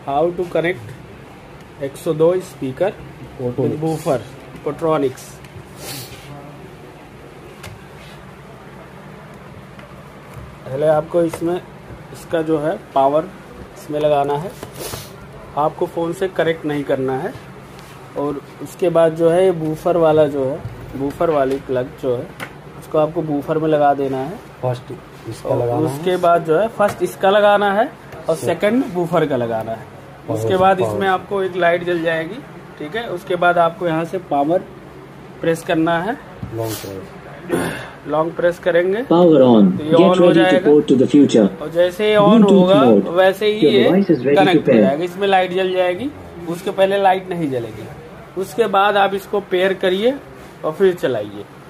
How to connect 102 speaker with woofer Portronics. पहले आपको इसका जो है पावर इसमें लगाना है, आपको फ़ोन से कनेक्ट नहीं करना है। और उसके बाद जो है बूफर वाला जो है, बूफर वाली प्लग जो है उसको आपको बूफर में लगा देना है। फर्स्ट इसका लगाना है, उसके बाद जो है फर्स्ट इसका लगाना है और सेकंड बूफर का लगाना है। उसके बाद इसमें आपको एक लाइट जल जाएगी, ठीक है। उसके बाद आपको यहाँ से पावर प्रेस करना है, लॉन्ग प्रेस करेंगे पावर ऑन, तो ये ऑन हो जाएगा। और जैसे ये ऑन होगा वैसे ही ये कनेक्ट हो जाएगा, इसमें लाइट जल जाएगी। उसके पहले लाइट नहीं जलेगी। उसके बाद आप इसको पेयर करिए और फिर चलाइए।